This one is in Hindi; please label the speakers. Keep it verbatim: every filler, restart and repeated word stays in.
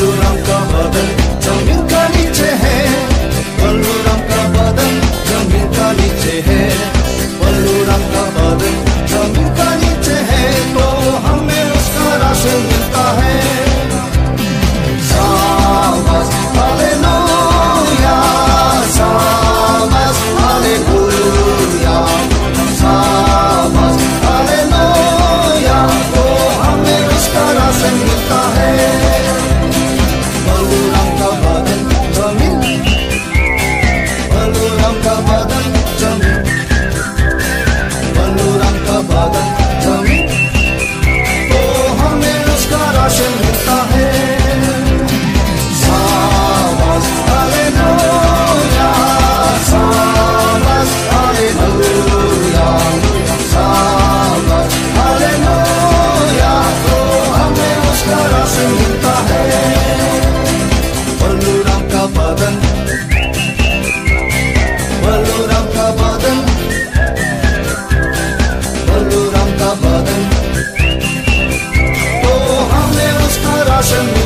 Speaker 1: बलूराम का बदन जमीन का नीचे है, बलूराम का बदन जमीन का नीचे है, बलूराम का बदन जमीन का नीचे है, तो हमें उसका राशन मिलता है। शाबाश हालेलुया, शाबाश हालेलुया, शाबाश हालेलुया, तो हमें उसका राशन मिलता है। बलूराम का बदन जमीन, बलूराम का बदन जमीन, बलूराम का बदन जमीन, तो हमें उसका राशन मिलता है। शाबाश हालेलुया, शाबाश हालेलुया, शाबाश हालेलुया, तो हमें उसका राशन मिलता है। बलूराम का बदन, बलूराम का बदन, बलूराम का बदन, तो हमें उसका राशन